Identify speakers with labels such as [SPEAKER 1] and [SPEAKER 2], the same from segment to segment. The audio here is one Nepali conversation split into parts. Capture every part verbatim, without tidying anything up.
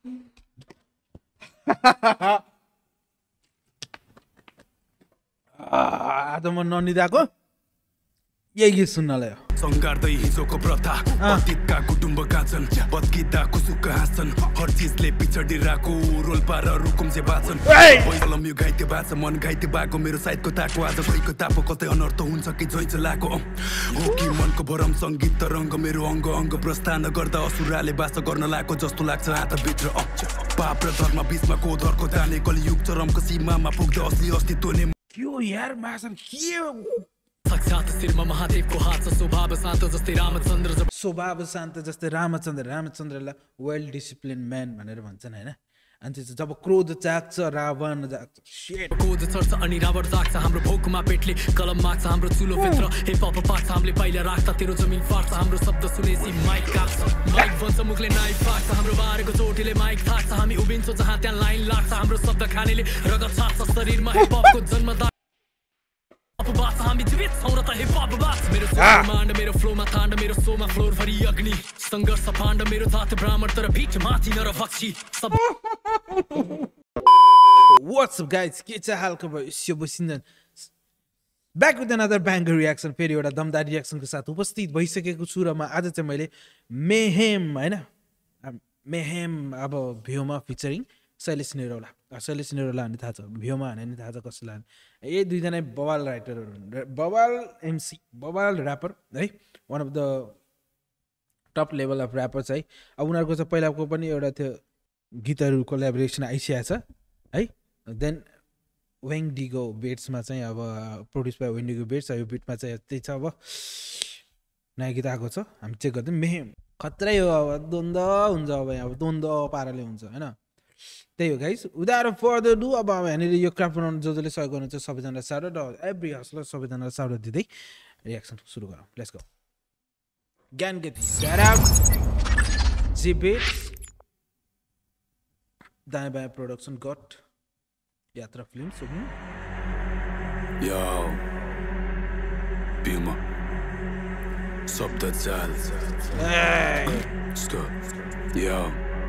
[SPEAKER 1] आ त म ननिदाको यही गीत सुन्नलाई हो
[SPEAKER 2] संगार्दै हिजोको प्रथा अतीतका कुटुम्ब कान्छन् बत्किँदा कुसुक हाँस्छन् हर चिजले पिछडिरहेको रोल्पा र रुकुमजे बाँच्छन् कलम यो घाइते बाँच्छ मन घाइते भएको मेरो साइडको ताको आज खैको तापो कतै अनर्थ हुन्छ कि झैँचो लाको हो कि मनको भरम सङ्गीत तरङ्ग मेरो अङ्ग अङ्ग प्रस्थान गर्दा असुराले बास गर्न लागेको जस्तो लाग्छ हातभित्र पाप र धर्म बिचमा कोधरको दाने कलियुग चरमको सीमामा पुग्दा असली अस्तित्व नै
[SPEAKER 1] यो यार मासन के
[SPEAKER 3] साक्षात शिरमा महादेवको हात छ स्वभाव शान्त जस्तै रामचन्द्र
[SPEAKER 1] स्वभाव शान्त जस्तै रामचन्द्र रामचन्द्रलाई वेल डिसिप्लिन म्यान भनेर भन्छन् हैन अनि त्यो जब क्रोध जाग्छ रावण जाग्छ शिट
[SPEAKER 3] क्रोध चढ्छ अनि रावण जाग्छ हाम्रो भोकमा पेटले कलम माग्छ हाम्रो चुलो भित्र हे पाप पाक्छ हामीले पाइला राख्छ तेरो जमिन फाट्छ हाम्रो शब्द सुनेसी माइक काट्छ माइक भन्छ मुखले नाइफ फाट्छ हाम्रो बारेको चोटीले माइक थाक्छ हामी उभिन्छौँ जहाँ त्यहाँ लाइन लाग्छ हाम्रो शब्द खानेले रगत छाप्छ शरीरमा हे पापको जन्मदा बास हामी जीवित छौँ र त हिप हप बास मेरो माण्ड मेरो फ्लोमा थाण्ड मेरो सोमा फ्लोर भरि अग्नि सङ्घर्ष फाण्ड मेरो जात ब्राह्मण तर बीच माथि नर भक्षी सब
[SPEAKER 1] What's up guys के छ हालको भयो स्यो बसिन्दन back with another banger reaction फेरि एउटा दमदार रियाक्सनको साथ उपस्थित भइसकेको छु र म आज चाहिँ मैले मेहेम हैन मेहेम अब भ्यूमा फिचरिङ शैलेश निरौला शैलेश निरौला भन्ने थाहा छ भ्यूमा भने नि थाहा छ कसैलाई ए दुईजना बवाल राइटरहरू बवाल एमसी बवाल ऱ्यापर है one of the top level of rappers है अब उनीहरूको चाहिँ पहिलाको पनि एउटा त्यो गीतहरू कोल्याबोरेसन आइसकेको छ है देन वेङडीको बेट्समा चाहिँ अब प्रड्युस बाई वेङडीको बेट्स यो बिटमा चाहिँ त्यही छ अब नयाँ गीत आएको छ हामी चेक गर्दै मेहेम खत्रै हो अब द्वन्द हुन्छ अब अब द्वन्द पाराले हुन्छ होइन त्यही हो गाइस विदाउट फर्दर डु अब यहाँनिर यो क्राफ्ट बनाउनु जो जसले सहयोग गर्नुहुन्छ सबैजनालाई साह्रो र एभ्री हस्लर सबैजनालाई साह्रो दिँदै रियाक्सन सुरु गरौँ लेट्स गो ज्ञान गति shout out जिबिट्स दायाँ बायाँ प्रोडक्सन गट यात्रा फिल्म्स
[SPEAKER 2] Yo Pima शब्द चाल Stop Yo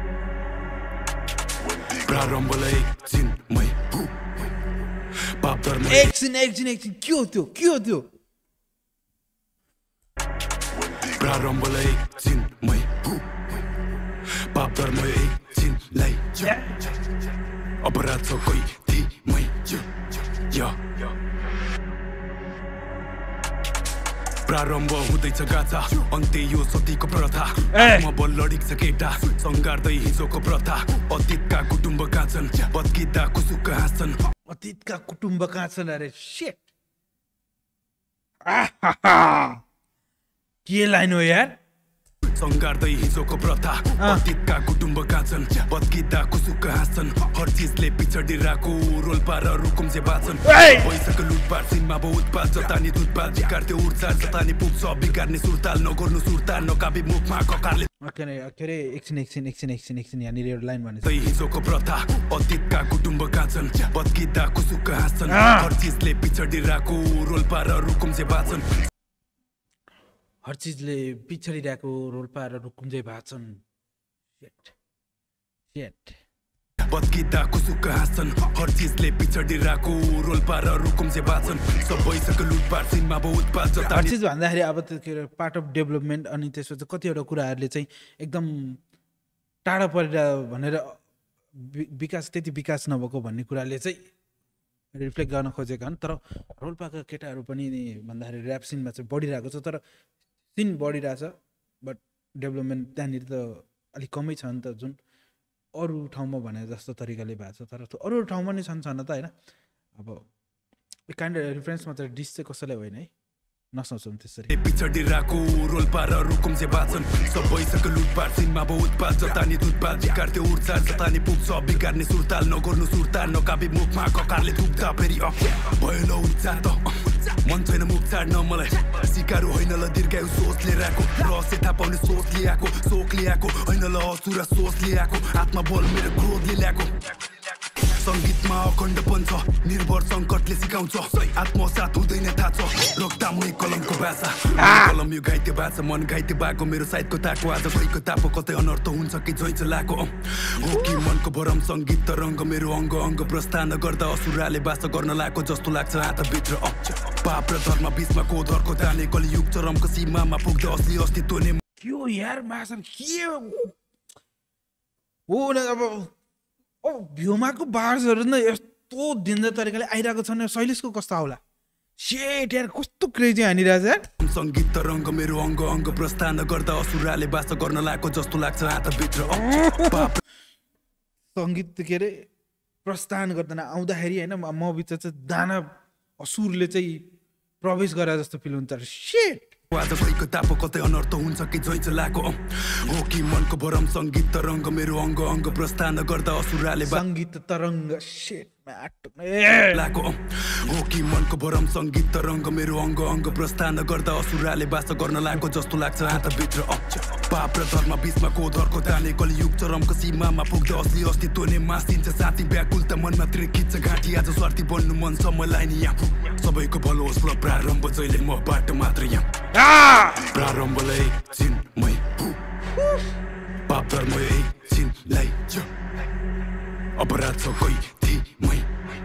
[SPEAKER 2] प्रारम्भलाई एकछिनमै पाप धर्म
[SPEAKER 1] एकछिन एकछिन एकछिन के हो त्यो के हो त्यो
[SPEAKER 2] प्रारम्भलाई एकछिनमै पाप धर्म एकछिनलाई अपराध छ कोही थिमै या प्रारम्भ हुँदैछ गाथा अन्त्य यो सतीको प्रथा म बल लडिन्छ केटा सङ्गार्दै हिजोको प्रथा अतीतका कुटुम्ब कान्छन् बत्किँदा कुसुक हाँस्छन्
[SPEAKER 1] अतीतका कुटुम्ब कान्छन् अरे शिट के लाइन हो यार
[SPEAKER 2] सङ्गार्दै हिजोको प्रथा अतीतका कुटुम्ब कान्छन् बत्किँदा कुसुक हाँस्छन् हर चिजले पिछडिरहेको रोल्पा र रुकुमजे बाँच्छन् पैसाको लुटपाट सिनमा बहु उत्पाद जतानी दुधपात बिगार्थे उर्जा जतानी पुग्छ बिगार्ने सुर्ताल नगर्नु सुर्ताल नकाबी मुखमा ककारले
[SPEAKER 1] के अरे एकछिन एकछिन एकछिन एकछिन एकछिन यहाँनिर एउटा लाइन भनेछ
[SPEAKER 2] हिजोको प्रथा अतीतका कुटुम्ब कान्छन् बत्किँदा कुसुक हाँस्छन् हर चिजले पिछडिरहेको रोल्पा र रुकुमजे बाँच्छन्
[SPEAKER 1] हर चिजले पिछडिरहेको रोल्पा र रुकुमजे भाछन् शिट शिट
[SPEAKER 2] बत्किँदा कुसुक हाँस्छन् हर चिजले पिछडिरहेको रोल्पा र रुकुमजे बाँच्छन् सबैसँग लुटपाट सिनमा बहु उत्पाद जता
[SPEAKER 1] हर चिज भन्दाखेरि अब त्यो पार्ट अफ डेभलपमेन्ट अनि त्यसपछि कतिवटा कुराहरूले चाहिँ एकदम टाढा परेर भनेर विकास त्यति विकास नभएको भन्ने कुराले चाहिँ रिफ्लेक्ट गर्न खोजेका हुन् तर रोल्पाका केटाहरू पनि भन्दाखेरि ऱ्याप सिनमा चाहिँ बढिरहेको छ तर सिन बढिरहेछ बट डेभलपमेन्ट त्यहाँनिर त अलिक कमै छ नि त जुन अरू ठाउँमा भने जस्तो तरिकाले भएको छ तर अरू ठाउँमा नै छन् छन् त होइन अब काइन्ड रिफरेन्समा चाहिँ डिस चाहिँ कसैलाई होइन है नसोचौँ त्यसरी
[SPEAKER 2] पिछडिरहेको रोल्पा र रुकुमजे बाँच्छन् सबैसँग लुटपाट सिनमा बहु उत्पाद जतानी दुधपात बिगार्थे उर्जा जतानी पुग्छ बिगार्ने सुर्ताल नगर्नु सुर्ताल नकाबी मुखमा ककारले थुक्दा फेरि भयो ल उच्चा त मन छैन मुख छाड्न मलाई सिकारु होइन ल दीर्घायु सोच लिएर आएको रहस्य थाहा पाउने सोच लिएको सोख लिएको होइन ल असुरा सोच लिएको आत्मा बल मेरो क्रोधले ल्याएको सङ्गीतमा अखण्डपन छ निर्भर सङ्कटले सिकाउँछ आत्मसात हुँदैन थाहा छ रक्तामै कलमको भाषा कलम यो घाइते भाषा मन घाइते भएको मेरो साइडको ताको आज भइको तापो कतै अनर्थ हुन्छ कि झैँचो लाको हो कि मनको भरम सङ्गीत तरङ्ग मेरो अङ्ग अङ्ग प्रस्थान गर्दा असुराले बास गर्न लाएको जस्तो लाग्छ हातभित्र पाप र धर्म बिचमा कोधरको ताने कलियुग चरमको सीमामा पुग्दा असली अस्तित्व नै
[SPEAKER 1] के हो यार मासन के हो न अब ओ भ्युमाको बार्सहरू न यस्तो डेन्जर तरिकाले आइरहेको छन् शैलेशको कस्तो आउला शेट यार कस्तो क्रेजी हानिरहेछ यार
[SPEAKER 2] सङ्गीत तरङ्ग मेरो अङ्ग अङ्ग प्रस्थान गर्दा असुराले बास गर्न लाएको जस्तो लाग्छ हातभित्र
[SPEAKER 1] सङ्गीत के अरे प्रस्थान गर्दैन आउँदाखेरि होइन म बिच चाहिँ दाना असुरले चाहिँ प्रवेश गरे जस्तो फिल हुन्छ शेट
[SPEAKER 2] आज भइको तापो कतै अनर्थ हुन्छ कि झैँचो लाको हो कि मनको भरम सङ्गीत तरङ्ग मेरो अङ्ग अङ्ग प्रस्थान गर्दा असुराले
[SPEAKER 1] सङ्गीत तरङ्ग शेट
[SPEAKER 2] लाको हो कि मनको भरम सङ्गीत तरङ्ग मेरो अङ्ग अङ्ग प्रस्थान गर्दा असुराले बास गर्न लाएको जस्तो लाग्छ हातभित्र पाप र धर्म बिचमा कोधरको ताने कलियुग चरमको सीमामा पुग्दा असली अस्तित्व नै मासिन्छ साथी व्याकुलता मनमा त्रिखिन्छ घाँटी आज स्वार्थी बन्नु मन छ मलाई नि यहाँ सबैको भलो होस् र प्रारम्भ जहिले म बाटो मात्र यहाँ प्रारम्भलाई चिन्मै पाप धर्म चिनलाई अपराध छ कोही थिमै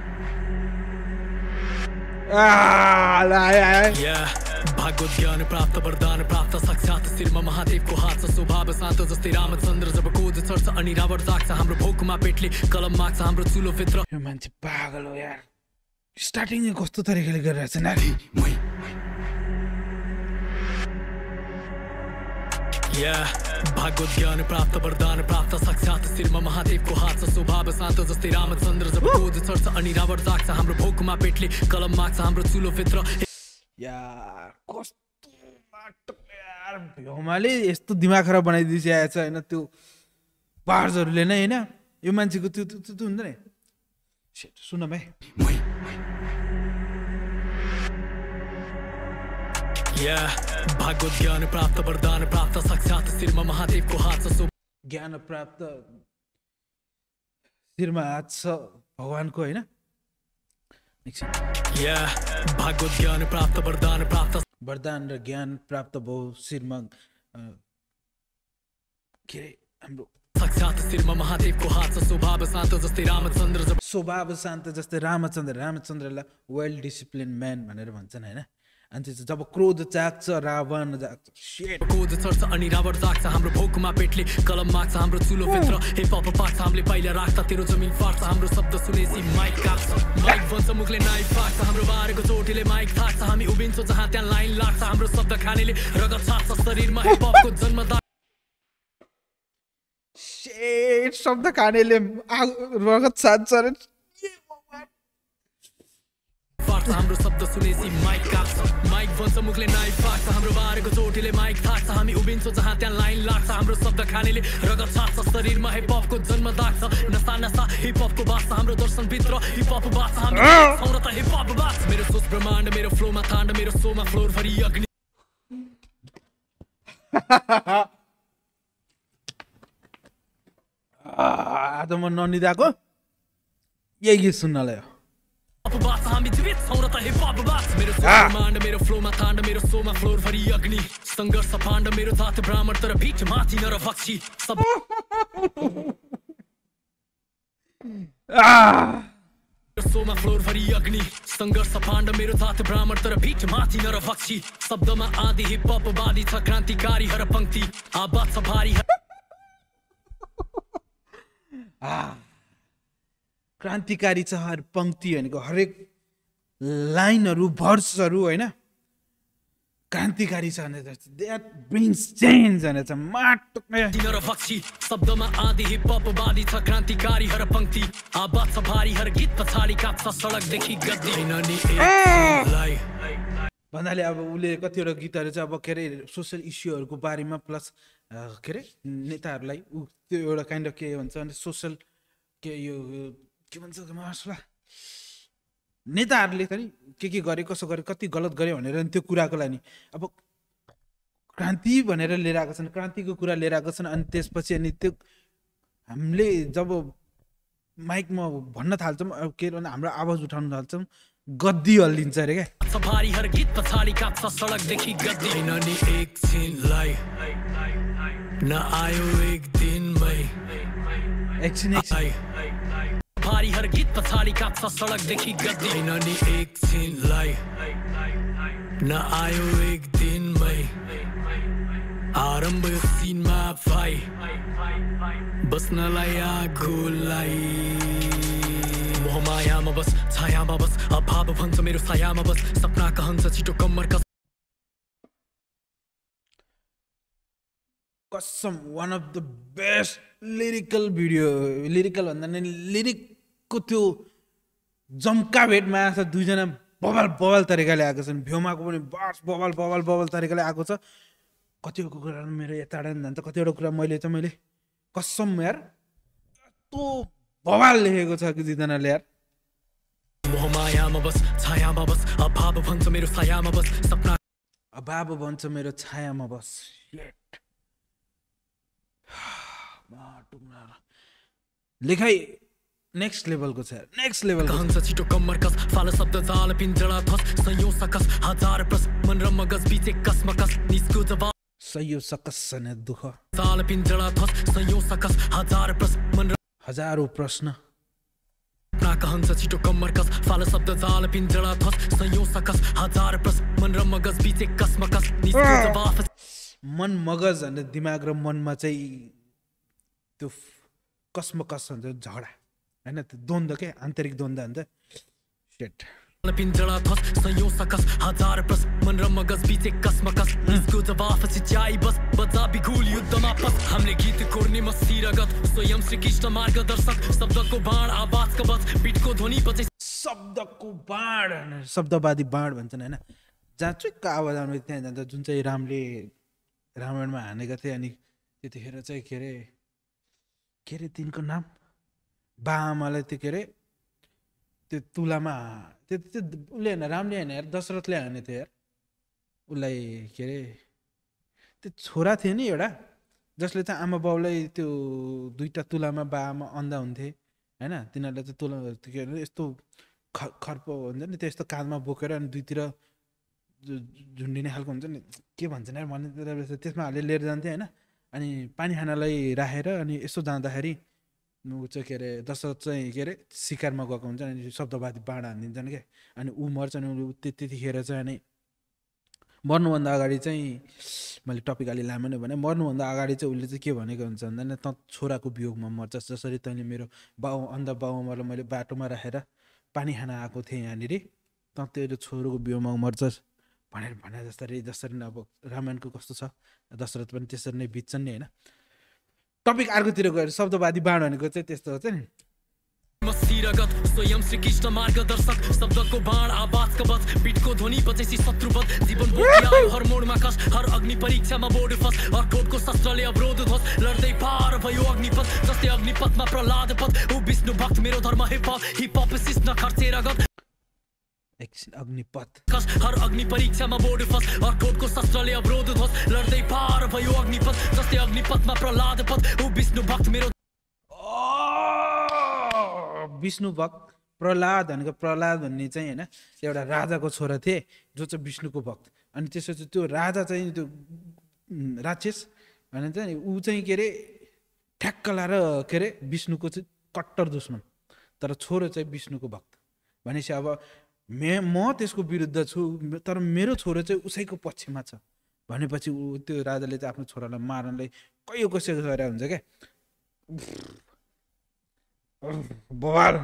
[SPEAKER 3] भागवत ज्ञान प्राप्त वरदान प्राप्त साक्षात शिरमा महादेवको हात छ स्वभाव शान्त जस्तै रामचन्द्र जब क्रोध चढ्छ अनि रावण जाग्छ हाम्रो भोकमा पेटले कलम माग्छ हाम्रो चुलो भित्र
[SPEAKER 1] यो मान्छे पागल हो यार स्टार्टिङ कस्तो तरिकाले गरिरहेछ नि
[SPEAKER 3] भागवत ज्ञान प्राप्त वरदान प्राप्त साक्षात शिरमा महादेवको हात छ स्वभाव शान्त जस्तै रामचन्द्र जब क्रोध चढ्छ अनि रावण जाग्छ हाम्रो भोकमा पेटले कलम माग्छ हाम्रो चुलो भित्र
[SPEAKER 1] यार कस्तो बाटो यार भ्योमाले यस्तो दिमाग खराब बनाइदिइसकेको छ होइन त्यो बार्सहरूले नै होइन यो मान्छेको त्यो त्यो हुन्छ नि सुन भाइ
[SPEAKER 3] भागवत ज्ञान प्राप्त वरदान प्राप्त साक्षात शिरमा महादेवको हात छ
[SPEAKER 1] ज्ञान प्राप्त शिरमा हात छ भगवानको होइन
[SPEAKER 3] भागवत ज्ञान प्राप्त वरदान प्राप्त
[SPEAKER 1] वरदान र ज्ञान प्राप्त भयो शिरमा के अरे हाम्रो
[SPEAKER 3] साक्षात शिरमा महादेवको हात छ स्वभाव शान्त जस्तै रामचन्द्र
[SPEAKER 1] स्वभाव शान्त जस्तै रामचन्द्र रामचन्द्रलाई वेल डिसिप्लिन म्यान भनेर भन्छन् होइन अनि जब क्रोध जाग्छ रावण जाग्छ
[SPEAKER 3] क्रोध चढ्छ अनि रावण जाग्छ हाम्रो भोकमा पेटले कलम माग्छ हाम्रो चुलो भित्र हे पाप पाक्छ हामीले पहिला राख्दा तेरो जमिन फाट्छ हाम्रो शब्द सुनेसी माइक काट्छ माइक भन्छ मुखले नाइफ फाट्छ हाम्रो बारेको चोटीले माइक थाक्छ हामी उभिन्छौँ जहाँ त्यहाँ लाइन लाग्छ हाम्रो शब्द खानेले रगत छाड्छ शरीरमा हे पापको जन्मदा
[SPEAKER 1] शेट शब्द खानेले रगत छाड्छ
[SPEAKER 3] हाम्रो शब्द सुनेसी माइक काट्छ माइक भन्छ मुखले नाइफ फाट्छ हाम्रो बारेको चोटीले माइक थाक्छ हामी उभिन्छौँ जहाँ त्यहाँ लाइन लाग्छ हाम्रो शब्द खानेले रगत छाड्छ शरीरमा हिपहपको जन्म दाग्छ नसा नसा हिपहपको बास हाम्रो दर्शनभित्र हिपहप बास हामी छौँ र त हिपहप बास मेरो सोच ब्रह्माण्ड मेरो फ्लोमा थाण्ड मेरो सोमा फ्लोर भरि अग्नि
[SPEAKER 1] आज म ननिदाको यही गीत सुन्नलाई हो
[SPEAKER 3] हामी जीवित छौँ र त हिपहप बास मेरो ब्रह्माण्ड मेरो फ्लोमा थाण्ड मेरो सोमा फ्लोर भरि अग्नि सङ्घर्ष पाण्ड मेरो जात ब्राह्मण तर बिच माथि नर भक्षी सब सोमा फ्लोर भरि अग्नि सङ्घर्ष पाण्ड मेरो जात ब्राह्मण तर बिच माथि नर भक्षी शब्दमा आदि हिपहप वादी छ क्रान्तिकारी हर पंक्ति आवाज छ भारी
[SPEAKER 1] क्रान्तिकारी छ हर पंक्ति भनेको हरेक लाइनहरू भर्सहरू होइन क्रान्तिकारी छ भने द्याट ब्रिङ्स चेन्ज भने चाहिँ माटो
[SPEAKER 3] शब्दमा आदि हिपहप वादी छ क्रान्तिकारी हर पंक्ति आवाज छ भारी हर गीत पछाडि काप्छ सडकदेखि गद्दी
[SPEAKER 1] भन्नाले अब उसले कतिवटा गीतहरू चाहिँ अब के अरे सोसियल इस्युहरूको बारेमा प्लस के अरे नेताहरूलाई ऊ त्यो एउटा काइन्ड अफ के भन्छ भने सोसियल के यो के भन्छ मासला नेताहरूले पनि के के गरे कसो गरे कति गलत गरे भनेर त्यो कुराको लागि अब क्रान्ति भनेर लिएर आएको छन् क्रान्तिको कुरा लिएर आएको छन् अनि त्यसपछि अनि त्यो हामीले जब माइकमा भन्न थाल्छौँ के भन्छ हाम्रो आवाज उठाउन थाल्छौँ गद्दी हल्लिन्छ अरे क्या
[SPEAKER 3] सफारी हर गीत पछाडि काट्छ सडकदेखि गद्दी हैन नि एकछिनलाई न आयो एक दिनमै
[SPEAKER 1] एकछिन एकछिन
[SPEAKER 3] सफारी हर गीत पछाडि काट्छ सडकदेखि गद्दी हैन नि एकछिनलाई न आयो एक दिनमै आरम्भ सिनमा भाइ बस्नलाई आगोलाई मोहमायामा बस छायामा बस अभाव भन्छ मेरो छायामा बस सपना कहन्छ छिटो कम्मर कस
[SPEAKER 1] कसम one of the best lyrical video lyrical भन्दा नि लिरिकको त्यो जम्का भेटमा आएको छ दुईजना बबाल बबाल तरिकाले आएको छन् भ्योमाको पनि बस बबाल बबाल बबाल तरिकाले आएको छ कतिवटा कुरा मेरो यताबाट जान्छ कतिवटा कुरा मैले चाहिँ मैले कसम यार यस्तो बवाल लेखेको छ कि दुईजनाले यार
[SPEAKER 3] मोहमायामा बस छायामा बस अभाव भन्छ मेरो छायामा बस सपना
[SPEAKER 1] अभाव भन्छ मेरो छायामा बस लेखाइ नेक्स्ट लेभलको छ नेक्स्ट लेभल
[SPEAKER 3] कहन्छ छिटो कम्मर कस फाल शब्द जाल पिञ्जडा थस सयौं सकस हजार प्रस मन र मगज बीच एक कसमकस निस्को जवाब
[SPEAKER 1] सयौं सकस ने दुख
[SPEAKER 3] जाल पिञ्जडा थस सयौं सकस हजार प्रस मन र
[SPEAKER 1] हजारौं प्रश्न
[SPEAKER 3] ना कहन्छ छिटो कम्मर कस फाल शब्द जाल पिञ्जडा थस सयौं सकस हजार प्रस मन र मगज बीच एक कसमकस निस्को जवाब
[SPEAKER 1] मन मगज अनि दिमाग र मनमा चाहिँ त्यो कसमकस हुन्छ झगडा हैन त्यो द्वन्द्व के आन्तरिक द्वन्द्व हुन्छ शिट
[SPEAKER 3] पिञ्जडा थस सयौं सकस हजार प्रस मन र मगज बीच एक कसमकस निस्को जवाफ सिचाइ बस बजा बिगुल युद्धमा पस हामीले गीत कोर्ने मस्ती रगत स्वयं श्री कृष्ण मार्गदर्शक शब्दको बाण आवाजको बस बिटको ध्वनि बजे
[SPEAKER 1] शब्दको बाण शब्दवादी बाण भन्छन् हैन जहाँ चुक्क आवाज आउने त्यहाँ जान्छ जुन चाहिँ रामले रामायणमा हानेका थिए अनि त्यतिखेर चाहिँ के अरे के अरे तिनको नाम बाआमालाई त्यो के अरे त्यो तुलामा त्यो त्यो उसले होइन रामले होइन यार दशरथले हाने थियो यार उसलाई के अरे त्यो छोरा थियो नि एउटा जसले चाहिँ आमा बाउलाई त्यो दुईवटा तुलामा बाआमा अन्धा हुन्थे होइन तिनीहरूलाई चाहिँ तुला के अरे यस्तो ख खर्प हुन्छ नि त्यो यस्तो काँधमा बोकेर अनि दुईतिर झुन्डिने खालको हुन्छ नि के भन्छन् यार भन्ने त्यसमा हालेर लिएर जान्थे होइन अनि पानी खानालाई राखेर अनि यसो जाँदाखेरि ऊ चाहिँ के अरे दशरथ चाहिँ के अरे शिकारमा गएको हुन्छ अनि शब्दवादी बाण हानिदिन्छन् क्या अनि ऊ मर्छ अनि उसले त्यतिखेर चाहिँ अनि मर्नुभन्दा अगाडि चाहिँ मैले टपिक अलि लामो नै भने मर्नुभन्दा अगाडि चाहिँ उसले चाहिँ के भनेको हुन्छ भन्दा त छोराको वियोगमा मर्छस् जसरी तैँले मेरो बाउ अन्ध बाउआमालाई मैले बाटोमा राखेर पानी खान आएको थिएँ यहाँनिर त तेरो छोरोको वियोगमा मर्छस् भनेर भने जसरी जसरी नै अब रामायणको कस्तो छ दशरथ पनि त्यसरी नै बित्छन् नि होइन टपिक अर्कोतिर गएर शब्दवादी बाण भनेको चाहिँ त्यस्तो हुन्छ नि
[SPEAKER 3] मस्ती रगत स्वयं श्री कृष्ण मार्गदर्शक शब्दको बाण आवाजको बस बिटको ध्वनि बजेसी शत्रुवत जीवन बोकिआयो हर मोडमा कस हर अग्नि परीक्षामा बोर्ड फस अर्कोटको शस्त्रले अवरोध ध्वस लड्दै पार भयो अग्निपथ जस्तै अग्निपथमा प्रहलाद पथ ऊ विष्णु भक्त मेरो धर्म हिप हिप हप सिस्न खर्चे रगत
[SPEAKER 1] एकछिन अग्निपथ
[SPEAKER 3] कस हर अग्नि परीक्षामा बोर्ड फस अर्कोटको शस्त्रले अवरोध ध्वस लड्दै पार भयो अग्निपथ जस्तै अग्निपथमा प्रहलाद पथ ऊ विष्णु भक्त मेरो
[SPEAKER 1] विष्णु भक्त प्रहलाद भनेको प्रहलाद भन्ने चाहिँ होइन एउटा राजाको छोरा थिए जो चाहिँ विष्णुको भक्त अनि त्यसपछि त्यो राजा चाहिँ त्यो राक्षस भने चाहिँ ऊ चाहिँ के अरे ठ्याक्क लाएर के अरे विष्णुको चाहिँ कट्टर दुश्मन तर छोरो चाहिँ विष्णुको भक्त भनेपछि अब मे म त्यसको विरुद्ध छु तर मेरो छोरो चाहिँ उसैको पक्षमा छ भनेपछि ऊ त्यो राजाले चाहिँ आफ्नो छोरालाई मार्नलाई कयो कसो गरेर हुन्छ क्या बवाल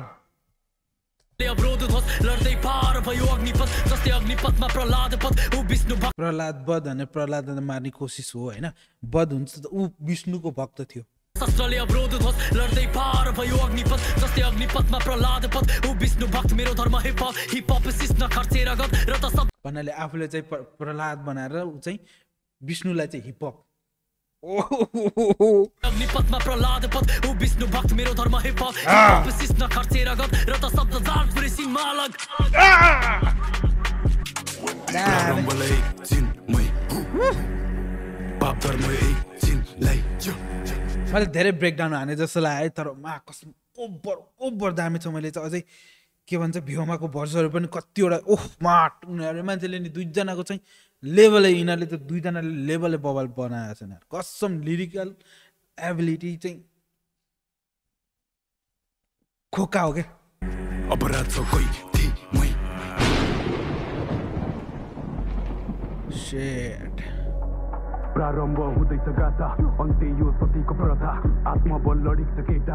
[SPEAKER 1] प्रहलाद बध भने प्रहलाद मार्ने कोसिस हो होइन बध हुन्छ त ऊ विष्णुको भक्त थियो
[SPEAKER 3] शस्त्रले अवरोध ध्वस लड्दै पार भयो अग्निपथ जस्तै अग्निपथमा प्रहलाद पथ ऊ विष्णु भक्त मेरो धर्म हिप हप हिप हप सिस्न खर्चे रगत र त सब
[SPEAKER 1] भन्नाले आफूले चाहिँ प्रहलाद बनाएर ऊ चाहिँ विष्णुलाई चाहिँ हिप हप
[SPEAKER 3] अग्निपथमा प्रहलाद पथ ऊ विष्णु भक्त मेरो धर्म हिप हप हिप हप सिस्न खर्चे रगत र त शब्द जाल पुरै सिनमा अलग
[SPEAKER 2] प्रारम्भलाई चिन्मय पाप धर्म एक चिनलाई
[SPEAKER 1] मैले धेरै ब्रेकडाउन हाने जस्तो लाग्यो तर मा कसम ओभर ओभर दामी छ मैले चाहिँ अझै के भन्छ भ्योमाको भर्सहरू पनि कतिवटा ओह माट उनीहरू मान्छेले नि दुईजनाको चाहिँ लेभलै यिनीहरूले त दुईजनाले लेभलै बवाल बनाएको छ यिनीहरू कसम लिरिकल एबिलिटी चाहिँ खोका हो क्या
[SPEAKER 2] अपराध छ कोही थिमै
[SPEAKER 1] Shit.
[SPEAKER 2] प्रारम्भ हुँदैछ गाथा अन्त्य यो सतीको प्रथा आत्मबल लडिन्छ केटा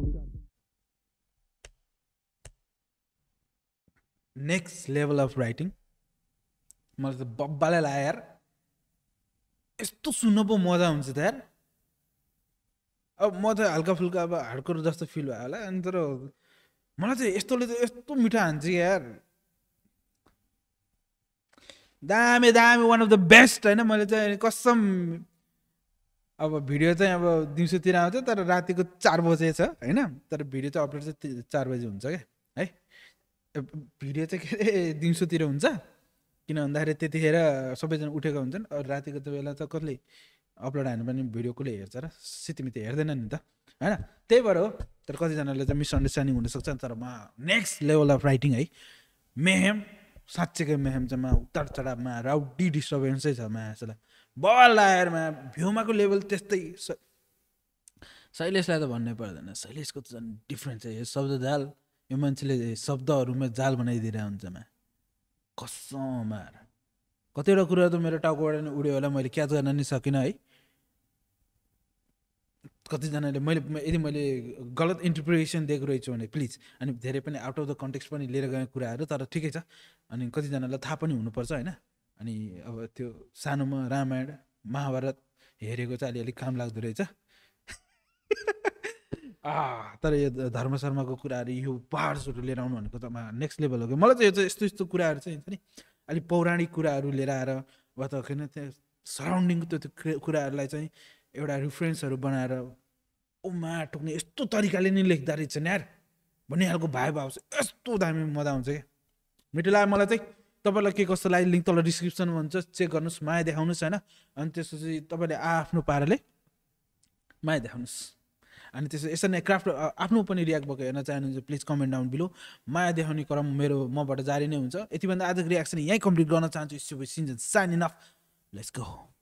[SPEAKER 1] नेक्स्ट लेभल अफ राइटिङ मलाई त बब्बाले लाग्यो यार यस्तो सुन्न पो मजा हुन्छ त यार अब म त हल्का फुल्का अब हार्डकोर जस्तो फिल भयो होला अनि तर मलाई चाहिँ यस्तोले त यस्तो मिठो हान्छ यार दामी दामी वान अफ द बेस्ट होइन मैले चाहिँ कसम अब भिडियो चाहिँ अब दिउँसोतिर आउँछ तर रातिको चार बजे छ होइन तर भिडियो चाहिँ अपलोड चाहिँ चार बजे हुन्छ क्या है भिडियो चाहिँ के अरे दिउँसोतिर हुन्छ किन भन्दाखेरि त्यतिखेर सबैजना उठेको हुन्छन् रातिको त बेला त कसले अपलोड हाल्नु पनि भिडियो कसले हेर्छ र सितिमिति हेर्दैन नि त होइन त्यही भएर हो तर कतिजनाले चाहिँ मिसअन्डरस्ट्यान्डिङ हुनसक्छ तर म नेक्स्ट लेभल अफ राइटिङ है मेहेम साँच्चैकै मेहेम चाहिँ मा उतार चढावमा राउडी डिस्टर्बेन्सै छ मा यसलाई बल आएरमा भ्यूमाको लेभल त्यस्तै शैलेशलाई त भन्नै पर्दैन शैलेशको त झन् डिफ्रेन्ट छ यो शब्द जाल यो मान्छेले शब्दहरूमा जाल बनाइदिएर हुन्छ मा कसम कतिवटा कुरा त मेरो टाउकोबाट नि उड्यो होला मैले क्याच गर्न नि सकिनँ है कतिजनाले मैले यदि मैले गलत इन्टरप्रिटेसन दिएको रहेछु भने प्लिज अनि धेरै पनि आउट अफ द कन्टेक्स्ट पनि लिएर गएको कुराहरू तर ठिकै छ अनि कतिजनालाई थाहा पनि हुनुपर्छ होइन अनि अब त्यो सानोमा रामायण महाभारत हेरेको चाहिँ अलि अलिक काम लाग्दो रहेछ तर यो धर्म शर्माको कुराहरू यो पहाडहरू लिएर आउनु भनेको त नेक्स्ट लेभल हो कि मलाई चाहिँ यो चाहिँ यस्तो यस्तो कुराहरू चाहिँ हुन्छ नि अलिक पौराणिक कुराहरू लिएर आएर वा त किन त्यो सराउन्डिङको त्यो कुराहरूलाई चाहिँ एउटा रिफरेन्सहरू बनाएर ओमा टोक्ने यस्तो तरिकाले नै लेख्दा रहेछ नि यार भन्ने खालको भाइ भाव छ यस्तो दामी मजा आउँछ क्या मिठो लाग्यो मलाई चाहिँ तपाईँलाई के कस्तो लाग्यो लिङ्क तल डिस्क्रिप्सनमा हुन्छ चेक गर्नुहोस् माया देखाउनुहोस् होइन अनि त्यसपछि तपाईँले आफ्नो पाराले माया देखाउनुहोस् अनि त्यसो यसरी नै क्राफ्ट आफ्नो पनि रियाक्ट भएको हेर्न चाहनुहुन्छ प्लिज कमेन्ट डाउन बिलो माया देखाउने क्रम मेरो मबाट जारी नै हुन्छ यतिभन्दा आजको रियाक्सन यहीँ कम्प्लिट गर्न चाहन्छु सिन्जन साइन इनफ लेट्स गो